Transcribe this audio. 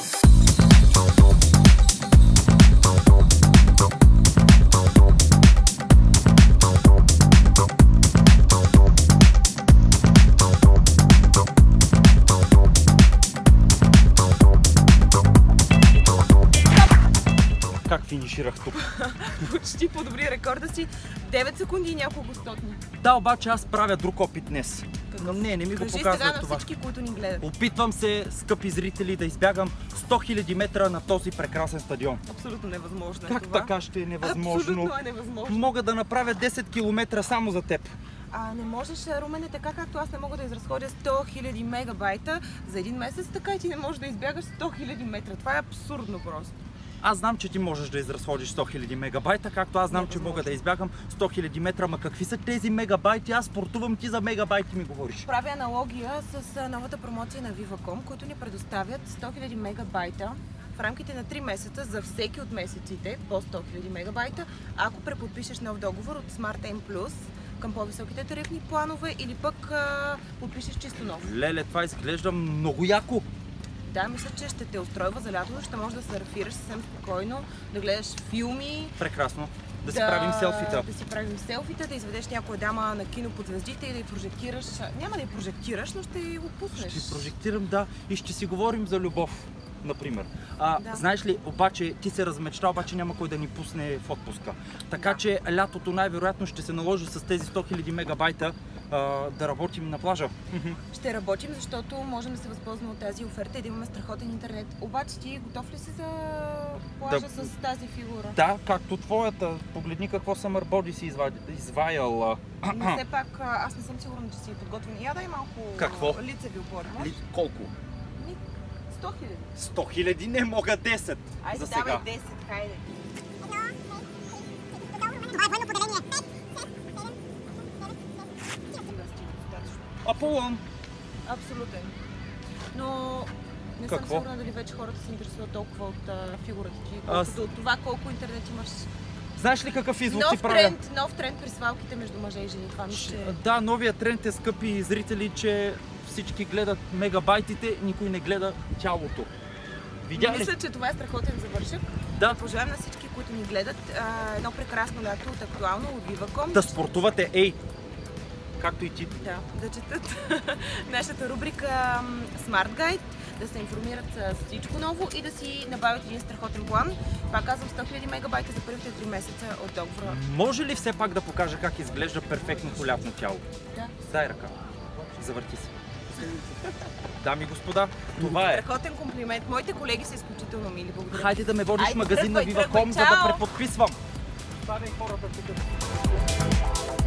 Как финиширах тук? Почти подобри рекорда си. 9 секунди и няколко стотни. Да, обаче аз правя друг опит днес. Но не ми го показва това. Кажи на всички, които ни гледат. Опитвам се, скъпи зрители, да избягам 100 000 метра на този прекрасен стадион. Абсолютно невъзможно. Как така ще е невъзможно? Абсолютно е невъзможно. Мога да направя 10 км само за теб. Не можеш, Румене, така както аз не мога да изразходя 100 000 мегабайта за един месец, така и ти не можеш да избягаш 100 000 метра. Това е абсурдно просто. Аз знам, че ти можеш да изразходиш 100 000 мегабайта, както аз знам, че мога да избягам 100 000 метра. Ма какви са тези мегабайти? Аз спортувам, ти за мегабайти ми говориш. Правя аналогия с новата промоция на Viva.com, които ни предоставят 100 000 мегабайта в рамките на 3 месеца за всеки от месеците по 100 000 мегабайта, ако преподпишеш нов договор от SmartM Plus към по-високите тарифни планове или пък подпишеш чисто нов. Леле, това изглежда много яко. Да, мисля, че ще те устройва за лятото, ще можеш да сърфираш съвсем спокойно, да гледаш филми. Прекрасно. Да си правим селфита. Да си правим селфита, да изведеш някоя дама на кино под звездите и да я прожектираш. Няма да я прожектираш, но ще го пуснеш. Ще прожектирам, да, и ще си говорим за любов, например. Да. Знаеш ли, обаче ти се размечта, обаче няма кой да ни пусне в отпуска. Така че лятото най-вероятно ще се наложи с тези 100 000 мегабайта да работим на плажа. Ще работим, защото можем да се възползваме от тази оферта и да имаме страхотен интернет. Обаче ти готов ли си за плажа с тази фигура? Да, както твоята. Погледни какво Summer Body си изваял. Но все пак аз не съм сигурна, че си подготвен. Я дай малко лицеви опори. Колко? 100 000. 100 000? Не мога 10. Айде, за сега. давай 10, хайде. Аполон! Абсолютен. Но не съм сигурна дали вече хората се интересуват толкова от фигурата ти, колкото от това колко интернет имаш. Знаеш ли какъв извод си правя? Нов тренд при свалките между мъже и жени. Това Да, новия тренд е, скъпи зрители, че всички гледат мегабайтите, никой не гледа тялото. Видя ли? Мисля, че това е страхотен завършък. Да. Пожелавам на всички, които ни гледат, едно прекрасно лято от Актуално, от Viva.com. Да спортувате, ей! Както и ти. Да четат нашата рубрика Smart Guide, да се информират с всичко ново и да си набавят един страхотен план. Пак казвам, 100 000 мегабайта за първите 3 месеца от договора. Може ли все пак да покажа как изглежда перфектното лятно тяло? Да. Дай ръка. Завърти се. Дами и господа, това е. Страхотен комплимент. Моите колеги са изключително мили. Благодаря. Хайде да ме водиш в магазин на Viva.com, за да преподписвам. Ставай хората тук.